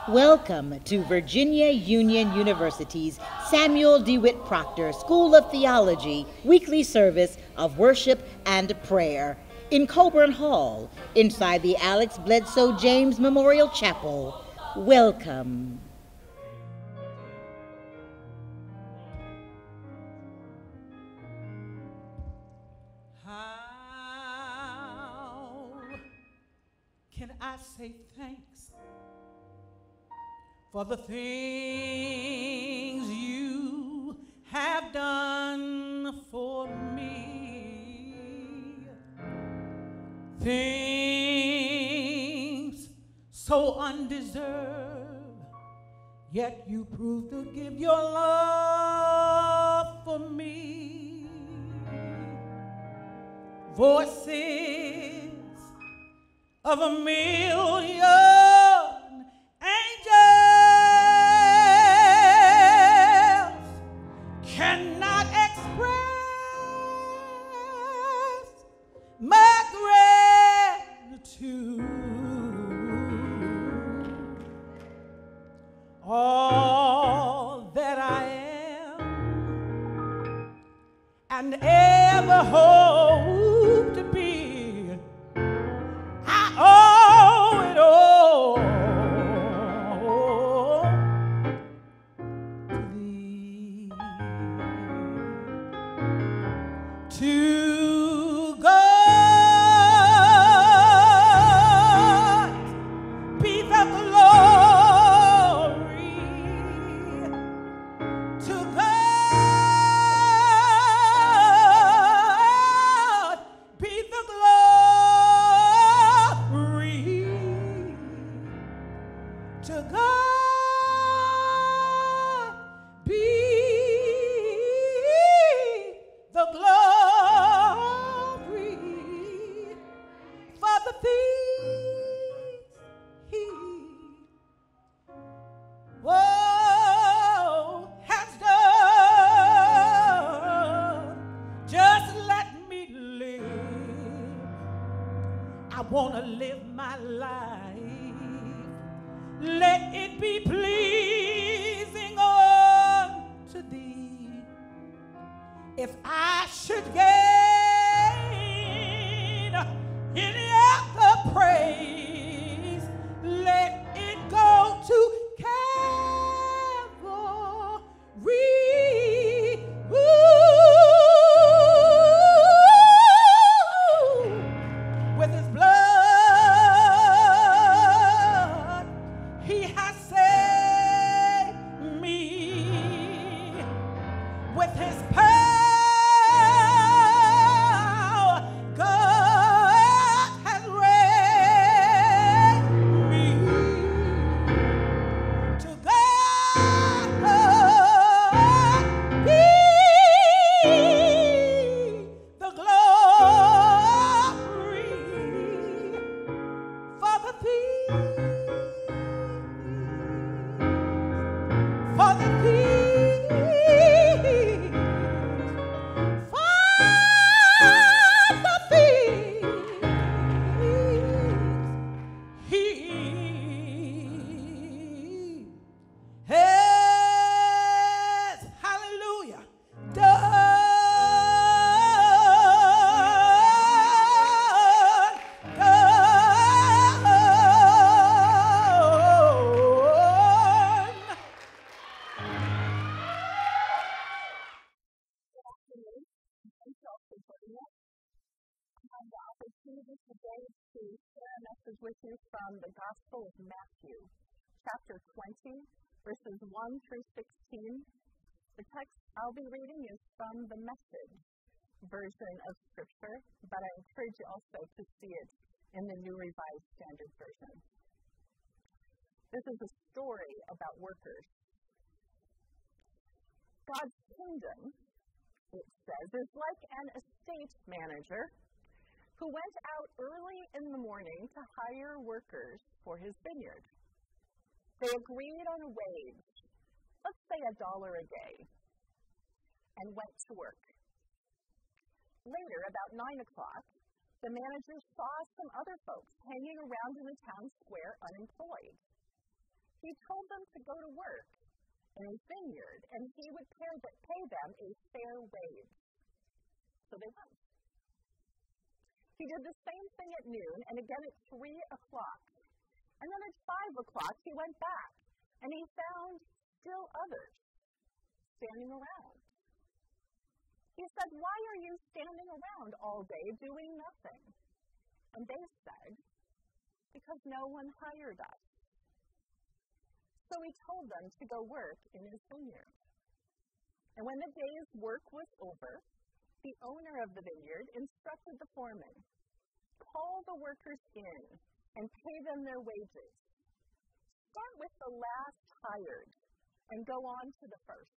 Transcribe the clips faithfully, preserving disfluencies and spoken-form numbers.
Welcome to Virginia Union University's Samuel DeWitt Proctor School of Theology weekly service of worship and prayer in Coburn Hall inside the Alex Bledsoe James Memorial Chapel. Welcome. How can I say thanks for the things you have done for me? Things so undeserved, yet you prove to give your love for me. Voices of a million angels cannot express my gratitude. All that I am and ever hope to be, I owe it all to thee. To God be the glory. To God be the glory. To God be the glory for the things he, whoa, has done. Just let me live. I want to live my life. Let it be pleasing unto thee. If I should gain any other praise, let it go to Calvary. Ooh, with his blood, he has saved me. With his power, God has raised me. To God be the glory for the things, for the things, for the things he has, hallelujah, done, The opportunity today to share a message with you from the Gospel of Matthew, chapter twenty, verses one through sixteen. The text I'll be reading is from the Message version of Scripture, but I encourage you also to see it in the New Revised Standard Version. This is a story about workers. God's kingdom, it says, is like an estate manager who went out early in the morning to hire workers for his vineyard. They agreed on a wage, let's say a dollar a day, and went to work. Later, about nine o'clock, the manager saw some other folks hanging around in the town square unemployed. He told them to go to work in his vineyard, and he would pay them a fair wage. So they went. He did the same thing at noon, and again at three o'clock. And then at five o'clock, he went back, and he found still others standing around. He said, "Why are you standing around all day doing nothing?" And they said, "Because no one hired us." So he told them to go work in his vineyard. And when the day's work was over, the owner of the vineyard instructed the foreman, "Call the workers in and pay them their wages. Start with the last hired and go on to the first."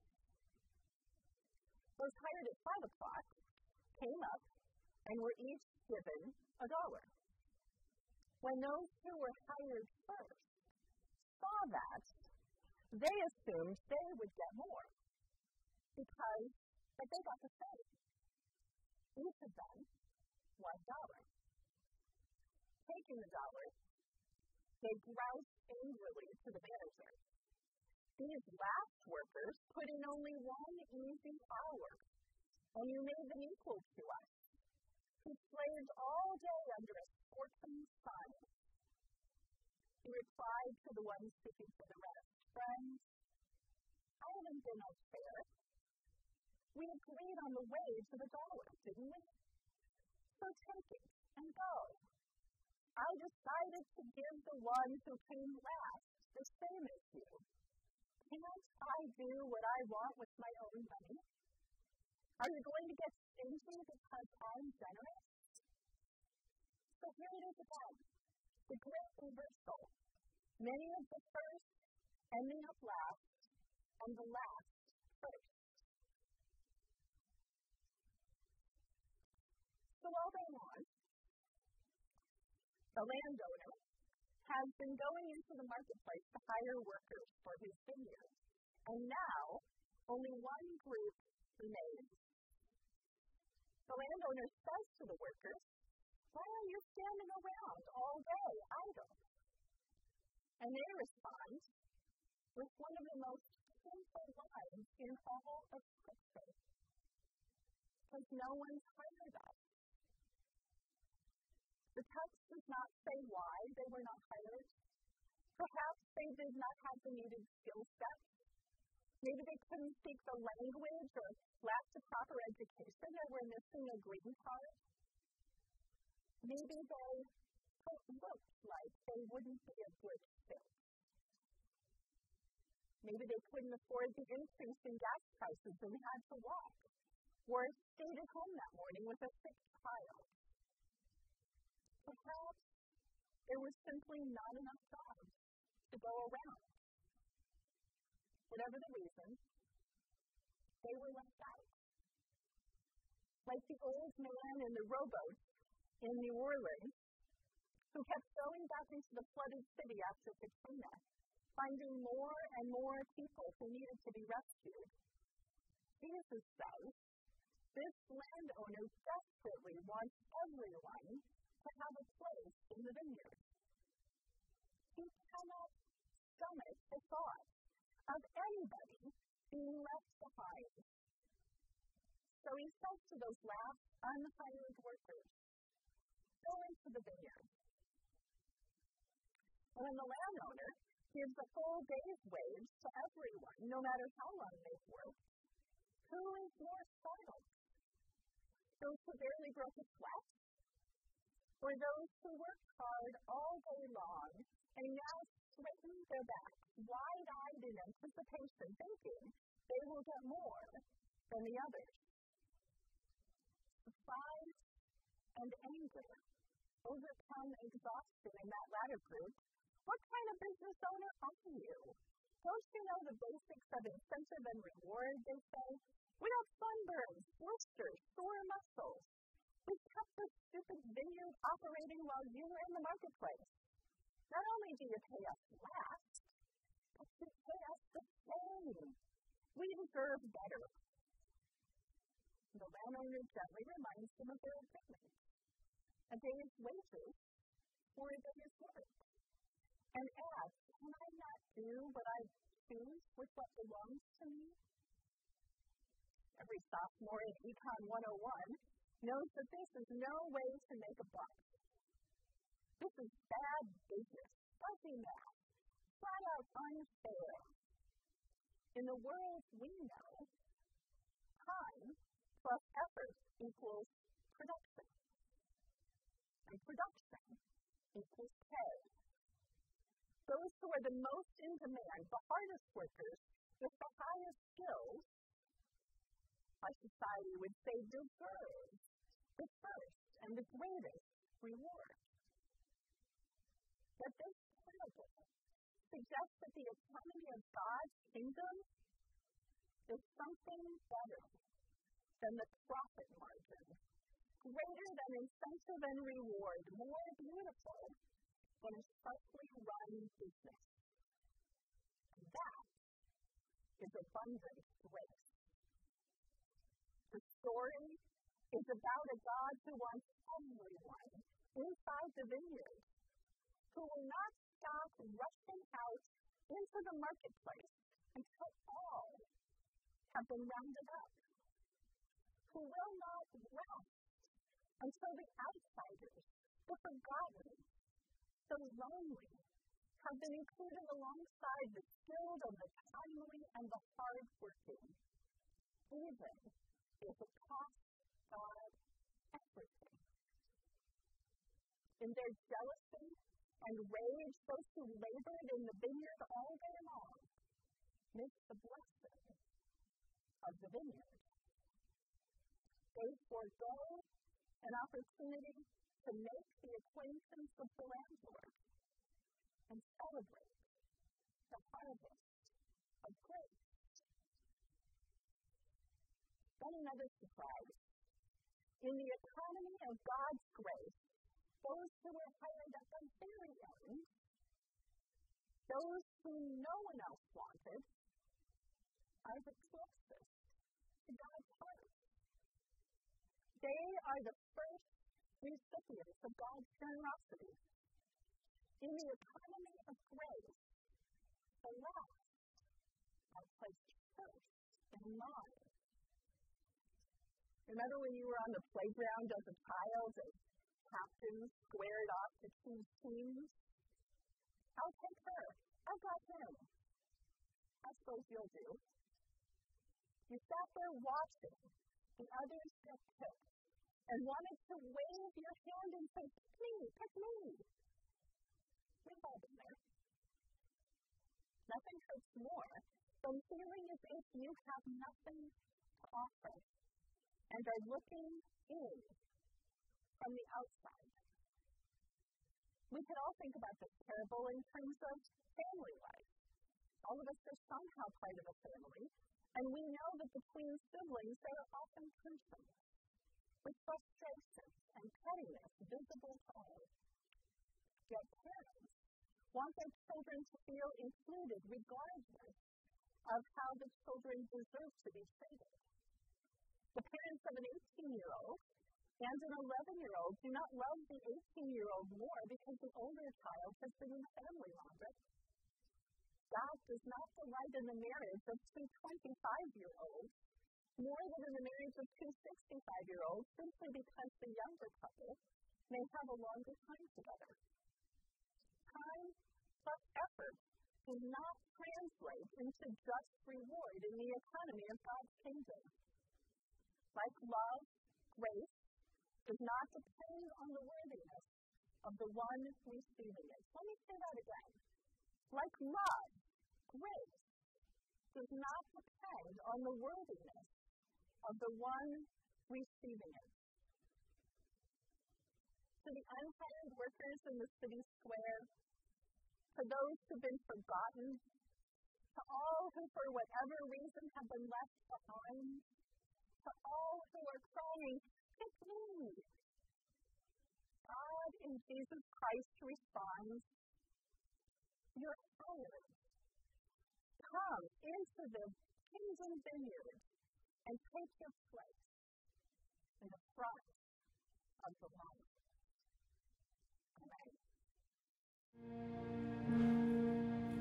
Those hired at five o'clock came up and were each given a dollar. When those who were hired first saw that, they assumed they would get more because that they got the same. Each of them one dollar. Taking the dollar, they groused angrily to the manager. "These last workers put in only one easy hour, and you made them equal to us, who slaved all day under a scorching sun." He replied to the one speaking for the rest, "Friends, I haven't been unfair. We agreed on the wage of a dollar, didn't we? So take it and go. I decided to give the one who came last the same as you. Can't I do what I want with my own money? Are you going to get stingy because I'm generous?" So here it is again, the great reversal. Many of the first ending up last, and the last first. So all day long, the landowner has been going into the marketplace to hire workers for his vineyard, and now only one group remains. The landowner says to the workers, "Why are you standing around all day idle?" And they respond with one of the most simple lines in all of Scripture: "Because no one's hired us." The text does not say why they were not hired. Perhaps they did not have the needed skill set. Maybe they couldn't speak the language or lacked a proper education or were missing a green card. Maybe they looked like they wouldn't be a good fit. Maybe they couldn't afford the increase in gas prices and had to walk, or stayed at home that morning with a sick child. Perhaps there was simply not enough jobs to go around. Whatever the reason, they were left out. Like the old man in the rowboat in New Orleans, who kept going back into the flooded city after Katrina, finding more and more people who needed to be rescued. Jesus says, this landowner desperately wants everyone to have a place in the vineyard. He cannot stomach the thought of anybody being left behind. So he says to those last unhired workers, go into the vineyard. And then the landowner gives a full day's wage to everyone, no matter how long they've worked. Who is more startled? Those who barely broke a sweat? Or those who worked hard all day long and now straighten their backs, wide-eyed in anticipation, thinking they will get more than the others? Surprise and anger overcome exhaustion in that latter group. What kind of business owner are you? Don't you know the basics of incentive and reward, they say? We have sunburns, blisters, sore muscles. We kept this stupid vineyard operating while you were in the marketplace. Not only do you pay us last, but you pay us the same. We deserve better. The landowner gently reminds them of their agreement. A day's wages for a day's work. And asks can I not do what I choose with what belongs to me? Every sophomore in Econ one oh one knows that this is no way to make a buck. This is bad business, fuzzy math, flat out unfair. In the world we know, time plus effort equals production. And production equals pay. Those who are the most in demand, the hardest workers, with the highest skills, our society would say deserve the first and the greatest reward. But this parable suggests that the economy of God's kingdom is something better than the profit margin, greater than incentive and reward, more beautiful than a sharply run business. And that is abundant grace. The story is about a God who wants everyone inside the vineyard, who will not stop rushing out into the marketplace until all have been rounded up, who will not rest until the outsiders, the forgotten, the lonely, have been included alongside the skilled and the timely and the hard-working, even if it costs God everything. In their jealousy and rage, those who labored in the vineyard all day long missed the blessing of the vineyard. They forego an opportunity to make the acquaintance of the landlord and celebrate the harvest of grace. Then another surprise. In the economy of God's grace, those who were hired at the very end, those whom no one else wanted, are the closest to God's heart. They are the first recipients of God's generosity. In the economy of grace, the last are placed first in line. Remember when you were on the playground as a child and captains squared off to choose teams? I'll take her. I've got him. I suppose you'll do. You sat there watching the others get picked and wanted to wave your hand and say, pick me, pick me. We've all been there. Nothing hurts more than feeling as if you have nothing to offer and are looking in from the outside. We can all think about this parable in terms of family life. All of us are somehow part of a family, and we know that between siblings there are often tensions, with frustration and pettiness visible to all. Yet parents want their children to feel included regardless of how the children deserve to be treated. The parents of an eighteen-year-old and an eleven-year-old do not love the eighteen-year-old more because the older child has been in the family longer. God does not delight in the marriage of two twenty-five-year-olds more than in the marriage of two sixty-five-year-olds simply because the younger couple may have a longer time together. Time plus effort does not translate into just reward in the economy of God's kingdom. Like love, grace does not depend on the worthiness of the one receiving it. Let me say that again. Like love, grace does not depend on the worthiness of the one receiving it. To the unhired workers in the city square, to those who've been forgotten, to all who for whatever reason have been left behind, to all who are crying, pick me. God in Jesus Christ responds, you're hired. Come into the kingdom vineyard and take your place in the front of the line. Amen.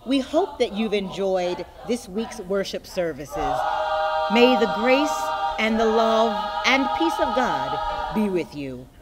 We hope that you've enjoyed this week's worship services. May the grace and the love and peace of God be with you.